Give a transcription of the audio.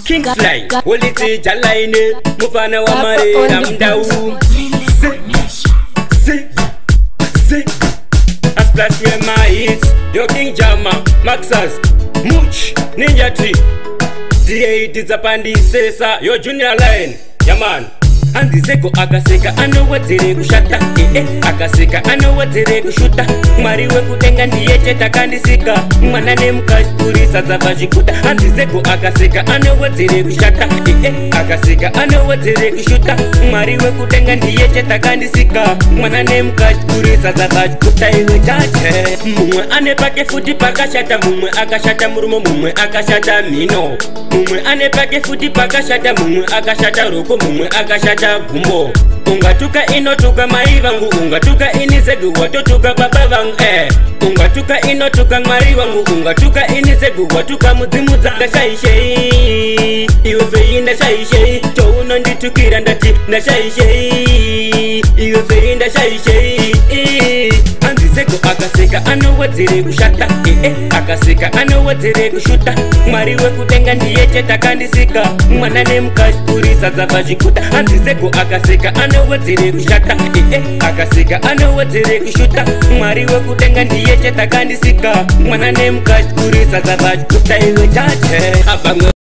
Kingfly, Woliti Jalaine, Mufana wa Mare, Amdau. Say, I splash with my hits, yo King Jama, Maxas, Mooch, Ninja Tree. D8 is a pandi sesa, yo Junior Line, yeah man. Andi seko akaseka anowatere kushata akaseka anowatere kushuta mariwe kutenga ndiye cheta kandisika mwanane mukashpurisa dzavachikuta andi seko akaseka anowatere kushata akaseka anowatere kushuta mariwe kutenga ndiye cheta kandisika mwanane mukashpurisa dzavachikuta iwe chache mumwe ane pake futi pakashata mumwe akashata murumo mumwe akashata mino mumwe ane pake futi pakashata mumwe akashata roko mumwe akashata gumbo ungatuka inotuka mai vangu ungatuka inizegu watotuka baba vangu ungatuka inotuka mari vangu ungatuka inizegu watuka mudzimu dzanga shaishei iwe vei ndashaishei chouno nditukira ndati ndashaishei iwe vei ndashaishei anziseko akaseka anowadzere kushata akaseka anowadzere kushuta mwari wekutenga ndiye cheta kandisika mwanane mukashpurisa dzavachikuta anziseko akaseka anowadzere kushata akaseka anowadzere kushuta mwari wekutenga ndiye cheta kandisika mwanane mukashpurisa dzavachikuta iwe chache